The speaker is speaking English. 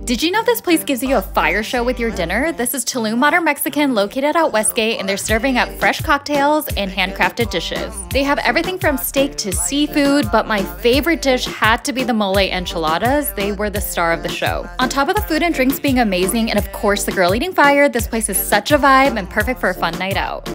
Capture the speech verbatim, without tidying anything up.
Did you know this place gives you a fire show with your dinner? This is Tulum Modern Mexican, located out Westgate, and they're serving up fresh cocktails and handcrafted dishes. They have everything from steak to seafood, but my favorite dish had to be the mole enchiladas. They were the star of the show. On top of the food and drinks being amazing, and of course the girl eating fire, this place is such a vibe and perfect for a fun night out.